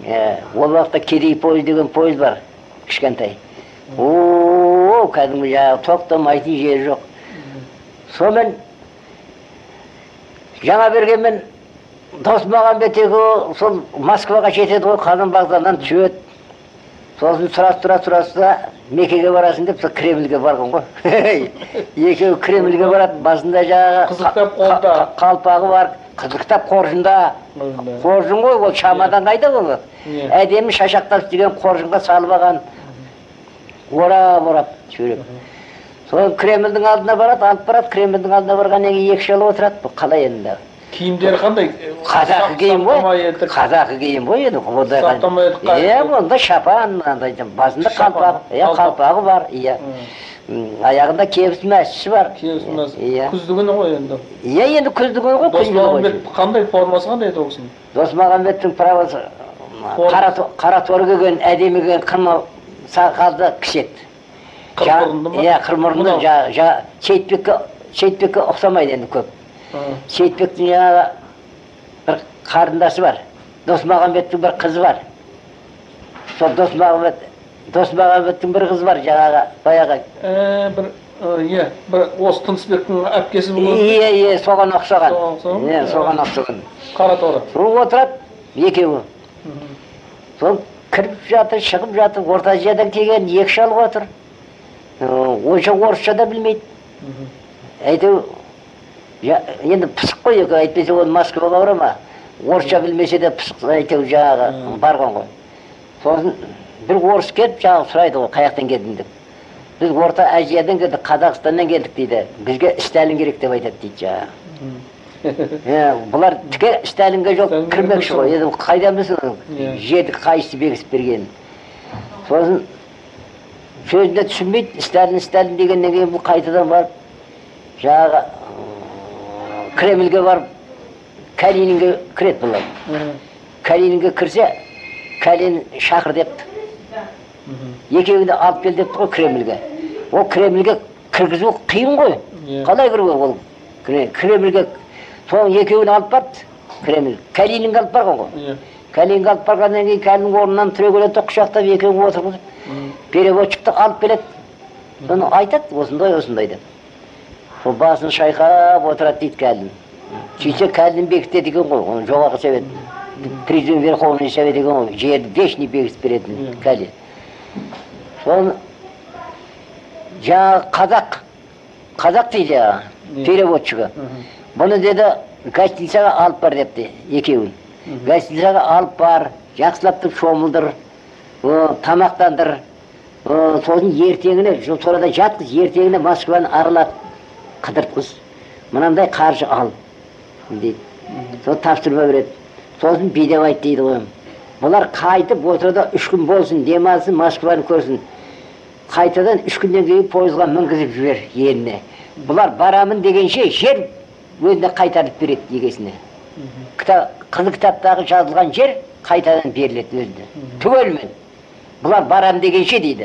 Ол уақытта кедей пойыз деген пойыз бар, кішкентай. Кәдімгі жаңағы тоқтамайтын жері жоқ. Сонымен жаңа бергенмен Досмағамбет сол Москваға жетеді ғой, Қазан вокзалынан түседі. Сосын тұрасыда Меккеге барасың деп, Кремльге барған ғой. Екеуі Кремльге барады, басында жаңағы қызықтап қолда қалпағы бар, қызықтап қоржында. Қоржын ғой, ол шамадан қайда ол? Әдемі шашақтап істеген қоржынға салып алған. Орап жүріп. Сол Кремльдің алдына барады, алып барады, Кремльдің алдына барғаннан кейін екі шалы отырады. Бұл қалай енді? Киімдері қандай? Қазақы киім ғой. Қазақы киім ғой енді. Онда шапан, басында қалпағы бар. Аяғында кебіс мәсісі бар. Күздігіні ғой енді. Енді күздігіні ғой. Досмағамбет қандай формасы қандай еді ол кісінің? Досмағамбеттің правосы қара торы келген, әдемі келген қырма сақалды кісі еді. Қырмұрынды Сейітбекке ұқсамайды енді көп. Сейітбектің жаңағы бір қарындасы бар. Досмағамбеттің бір қызы бар. Сол Досмағамбеттің бір қызы бар жаңағы баяғы. Бір осы Тынысбектің әпкесі бұл. Соған ұқсаған. Соған ұқсаған. Қара торы. Сол отырады, екеуі. Сол кіріп жатыр, шығып жатыр, Орта Азиядан келген екі шал отыр. Онша орысша да білмейді. Әйтеу, енді пысық қой, әйтпесе оны Москваға бара ма? Орысша білмесе де пысық, әйтеу жаңағы барған ғой. Сосын бір орыс келіп жаңағы сұрайды ғой, қаяқтан келдің деп. Біз Орта Азиядан келдік, Қазақстаннан келдік дейді. Бізге Сталин керек деп айтады дейді жаңағы. Бұлар тіке Сталинге жоқ кірмекші ғой. Енді қайдан білсін, жеді қайсы бекісіп берген. Сосын сөзіне түсінбейді, Сталин дегеннен кейін бұл қайтадан барып, жаңағы Кремльге барып, Калининге кіреді бұлар. Калининге кірсе, Калин шақыр депті. Екеуінде алып кел депті ғой Кремльге. Ол Кремльге кіргізу қиын ғой. Қалай кіруге ол? Кремльге соң екеуін алып барды, Кремль. Калининге алып барған ғой. Калининге алып барғаннан кейін Калин орнынан түрегеледі, құшақтап екеуін отырғызып, переводчикті алып келеді. Соны айтады, осындай деп. Сол басын шайқап отырады дейді Калин. Сөйтсе Калин бекітеді екен ғой, оны жоғарғы совет. Президент Верховный совет екен ғой, жерді вечный бекітіп беретін Калин. Соны жаңағы қазақ дейді переводчигі. Бұны деді гостиницаға алып бар депті, екеуін. Гостиницаға алып бар, жақсылап тұрып шомылдыр, тамақтандыр. Сосын ертеңіне, сонада жатқыз, ертеңіне Москваны аралап қыдыртқыз. Мынандай қаржы ал, дейді. Сол тапсырма береді. Сосын бедеп айт дейді ғой. Бұлар қайтып отырда 3 күн болсын, демалсын, Москваны көрсін. Қайтадан 3 күннен кейін пойызға мінгізіп жібер еліне. Бұлар барамын дегенше жер өзіне қайтарып береді егесіне. Қызыл кітаптағы жазылған жер қайтадан беріледі өзіне. Түгелмен. Бұлар барам дегенше дейді.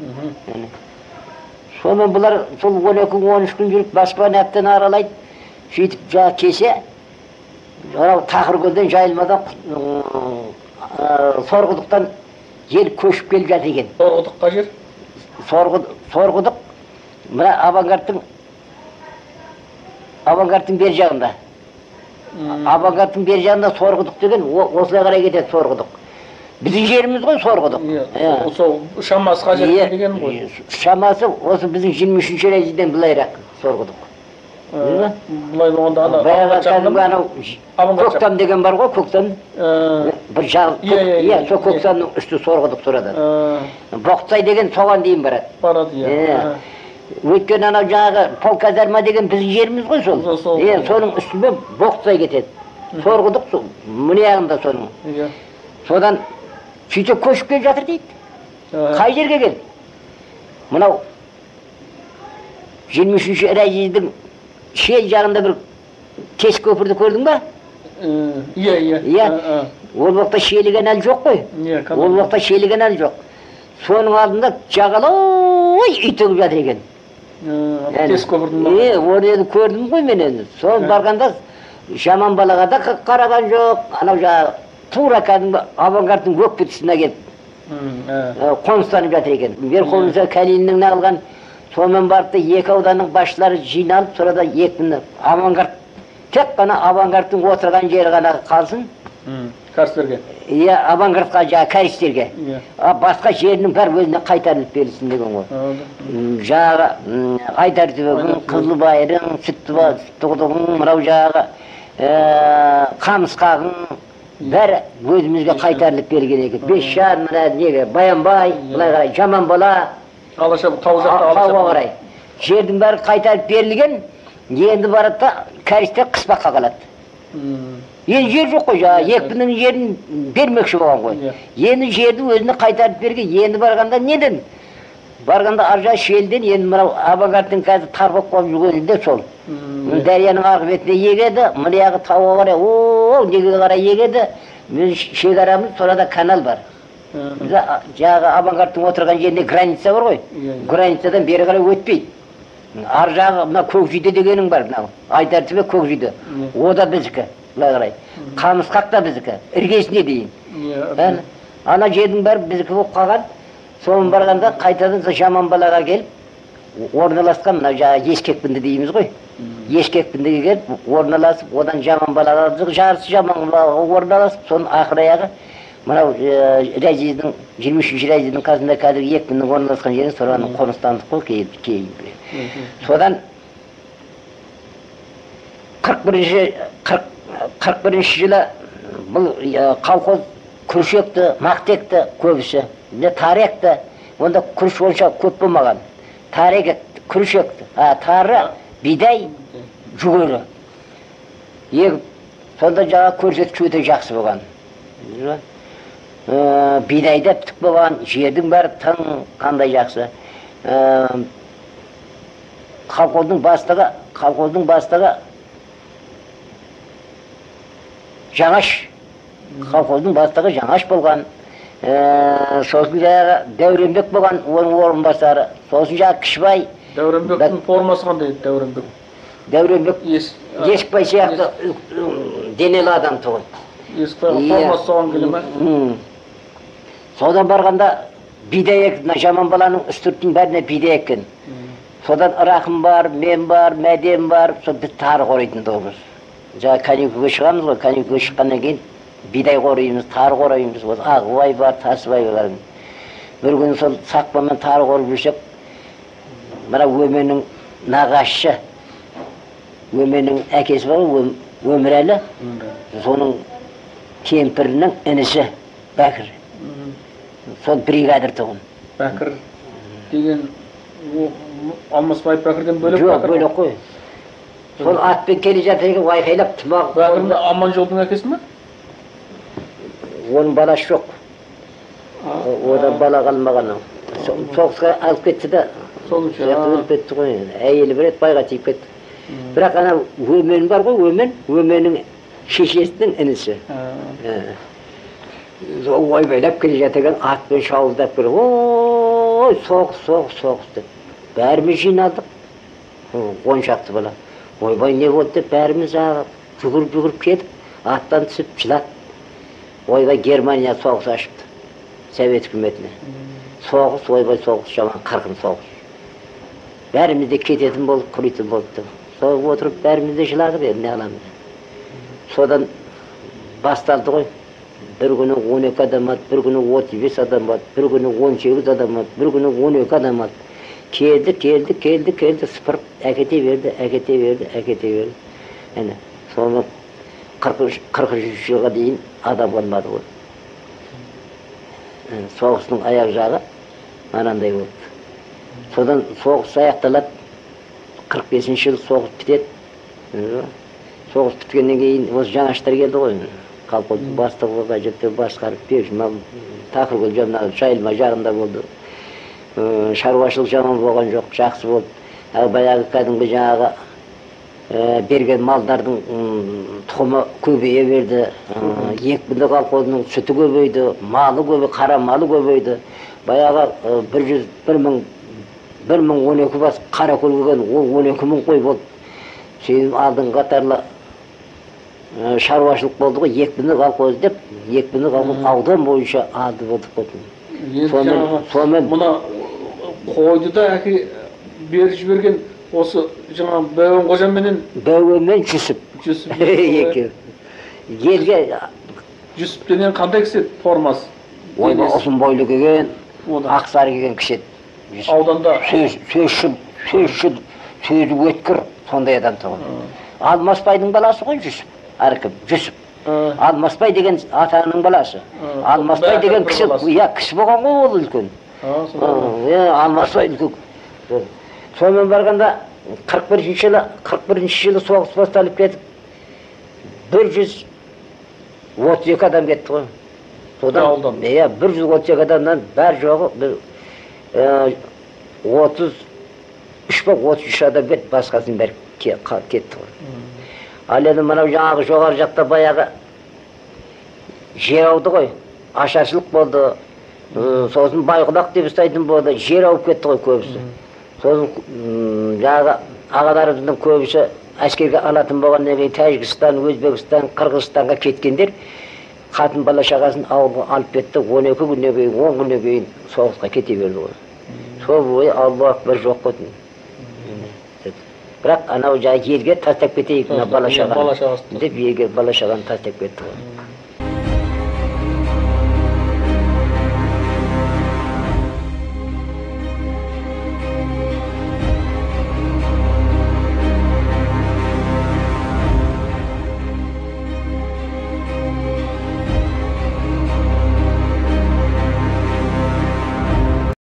Сонымен бұлар сол 12-13 күн жүріп Москваны әптен аралайды. Сөйтіп жаңа кесе, тақыр көлден жайылмадан Сорғұдықтан жел көшіп келіп жатыр екен. Сорғұдыққа жер? Сорғұдық, мына авангардтың бер жағында. Авангардтың бер жағында Сорғұдық деген, осылай қарай кетеді Сорғұдық. Біздің жеріміз ғой Сорғұдық. Сол шамасы қажет деген ғой. Шамасы осы біздің 23-ші рәжеден бұлайрақ Сорғұдық. Бұлай болғанда көктам деген бар ғой, көктам. Бір жағы, сол көктамның үсті Сорғұдық тұрады. Боқтай деген соған дейін барады. Барады, өйткені анау жаңағы полказарма деген біздің жеріміз ғой сол. Соның үстімен Боқтай кетеді. Сорғұдық мұны яғында соның. Содан сөйтіп көшіп келіп жатыр дейді. Қай жерге кел? Мынау 23-ші рәжедің шел жағында бір тес көпірді көрдің ба? Ол уақытта шеліген әлі жоқ қой. Ол уақытта шеліген әлі жоқ. Соның алдында жағалай үй төгіп жатыр екен. Тес көпірдің ба? Оны енді көрдім ғой мен енді. Соны барғанда жаман балаға да қараған жоқ. Анау тура кәдімгі авангардтың өкпе тұсына келіп қоныстанып жатыр екен. Верховный Калининнің алған, сонымен барып та екі ауданның басшылары жиналып, сонда екпінді авангард, тек қана авангардтың отырған жері ғана қалсын. Кәрістерге? Иә, авангардқа, жаңа кәрістерге. Басқа жерінің бәрі өзіне қайтарылып берілсін деген ғой. Жаңағы Айдартөбегің, Қызылбайырың, Сүттіқұдығың, мынау жаңағы Қамысқағың бәрі өзімізге қайтарылып берген екен. Бесшар, мына неге, Баянбай, былай қарай, Жаманбала, Тауға қарай. Жердің бәрі қайтарып берілген, енді барады да кәрістер қыспаққа қалады. Енді жер жоқ қой, екпінің жерін бермекші болған ғой. Енді жерді өзіне қайтарып берген, енді барғанда неден? Барғанда аржа шелден, енді мынау авангардтың қазір тарбақ болып жүргені де сол. Дарияның арғы бетіне егеді, мынаяғы тауға қарай, неге қарай егеді, шекарамыз, сонда канал бар. Жаңағы авангардтың отырған жерінде граница бар ғой, границадан бері қарай өтпейді. Ар жағы мына Көкжиде дегенің бар, мынау Айдартөбе Көкжиде, о да біздікі. Қамысқақ та біздікі, іргесіне дейін. Ана жердің бәрі біздікі болып қалған. Соның барғанда қайтадан Жаманбалаға келіп, орналасқан, мына жаңа Ескекпінді дейміз ғой. Ескекпіндіге келіп, орналасып, одан Жаманбалаға, жарысы Жаманбалаға орналасып, соның ақыр аяғы, мынау Рәзиздің, 23-ші Рәзиздің қасында қазір екпіннің орналасқан жерін соған қоныстандық қой кейін. Содан 41-ші жылы бұл колхоз күршекті, мақтекті көбісі, таректі, онда күріш онша көп болмаған. Тарек, күршекті, тары, бидай, жүгері. Сонда жаңа көрсеткіш өте жақсы болған. Бидайда бітік болған, жердің бәрі тың, қандай жақсы. Колхоздың бастығы Жаңаш, колхоздың бастығы Жаңаш болған. Сосын жаңағы Дәуренбек болған, оның орынбасары. Сосын жаңағы Кішібай. Дәуренбектің формасы қандай еді, Дәуренбек? Дәуренбек Ескбай сияқты денелі адам тұғын. Ескбай формасы соған келе ме? Содан барғанда бидай екті, Жаманбаланың үстірттің бәріне бидай еккен. Содан Рахым бар, мен бар, Мәдем бар, сол біз тары қорайтын тоғыз. Жаңа каникулға шығамыз ғой, каникулға шыққаннан кейін бидай қораймыз, тары қораймыз. Ағыбай бар, Тасыбай бар. Бір күні сол сақпамен тары қорып жүрсек, мына Өменің нағашысы, Өменің әкесі бар ғой, Өмірәлі, соның кемпірінің інісі Бәкір. Сол бригадир тұғын. Бәкір деген Алмасбай Бәкірден бөлек Бәкір? Жоқ, бөлек қой. Сол атпен келе жатырған айқайлап тұмақ. Бәкірдің Аманжолдың әкесі ме? Оның баласы жоқ. Одан бала қалмаған. Соғысқа алып кетті да. Өліп кетті ғой. Әйелі бір рет байға тиіп кетті. Бірақ ана Өмен бар ғой, Өменің шешесінің інісі. Ойбайлап келе жатырған атпен шауылдап келе. Ой, соғыс деп. Бәріміз жиналдық. 10 шақты бала. Ойбай не болды деп бәріміз жүгіріп кетіп, аттан түсіп жылады. Ойбай Германия соғыс ашыпты. Совет үкіметіне. Соғыс, ойбай соғыс, жаман қырқын соғыс. Бәріміз де кететін болып, құритын болды. Соғып отырып бәріміз де жыладық, не аламыз. Содан басталды ғой. Bir günü 12 adam at, bir günü 35 adam at, bir günü 18 adam at, bir günü 12 adam at. Keldi, sıfır akete verdi. Yani sonra 43 yıla deyin adam olmadı o. Yani soğusun ayak jağı ananday oldu. Sodan soğus ayaktalat 45. yıl soğus bitet. Soğus bitkenden keyin o жаңаштар келdi ғой. Колхоздың бастығы жетті басқарып першімам Тақыргүл жамнағы жайылма жағында болды. Шаруашылық жаман болған жоқ, жақсы болды. Баяғы кәдімгі жаңағы берген малдардың тұқымы көбейе берді. Екпінді колхозының сүті көбейді, малы көбейді, қара малы көбейді. Баяғы 1012 бас қара көл келген, ол 12 мың қой болды. Сөйтіп алдың қатарлы шаруашылық болды ғой, екпіні колхоз деп, екпіні колхоз аудан бойынша ады болып қойды. Сонымен мына қойды да әке беріп жіберген осы жаңа Бәуен қожаменен Жүсіп. Екеу. Елге Жүсіп деген қандай кісі формасы? Ойба ұзын бойлы келген, ақсары келген кісі. Ауданда сөзі өткір, сондай адам тұғын. Алмасбайдың баласы ғой Жүсіп. Әркім, Жүсіп. Алмасбай деген атаның баласы. Алмасбай деген кісі болған ғой ол үлкен. Алмасбай үлкен. Сонымен барғанда 41-ші жылы соғыс басталып кетіп, 132 адам кетті ғой. Содан 132 адамнан бәр жоғы 33 адам кетті, басқасын бәр кетті ғой. Ал енді мынау жаңағы жоғары жақта баяғы жер ауды ғой, ашаршылық болды, сосын байқұлақ деп ұстайтын болды, жер ауып кетті ғой көбісі. Сосын жаңағы ағаларымыздың көбісі әскерге алатын болғаннан кейін Тәжікстан, Өзбекстан, Қырғызстанға кеткендер қатын бала шағасын ауылға алып кетті. 12 күннен кейін, 10 күннен кейін соғысқа кете берді ғой. Сол бойы Аллаху акбар жоқ қойды. Бірақ анау елге тастап кетейік мына бала шағаны деп елге бала шағаны тастап кетті ғой.